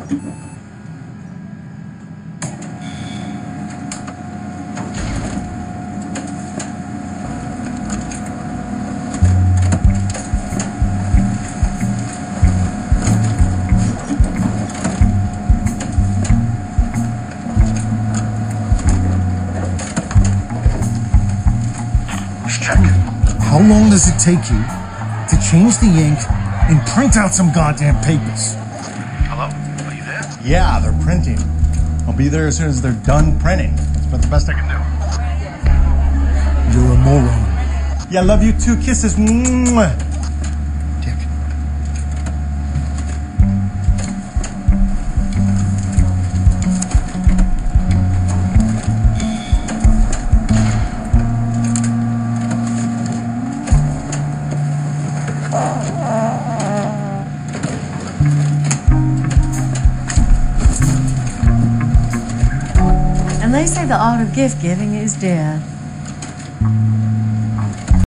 How long does it take you to change the ink and print out some goddamn papers? Hello? Are you there? Yeah, they're printing. I'll be there as soon as they're done printing. That's about the best I can do. You're a moron. Yeah, love you too. Kisses. Mwah. Dick. And they say the art of gift giving is dead.